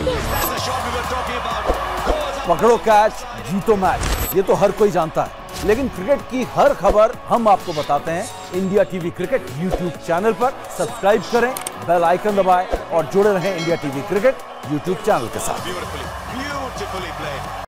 पकड़ो कैच, जीतो मैच, ये तो हर कोई जानता है। लेकिन क्रिकेट की हर खबर हम आपको बताते हैं India TV cricket YouTube channel पर। सब्सक्राइब करें, बेल आइकन दबाएं और जुड़े रहें India TV cricket YouTube channel के साथ।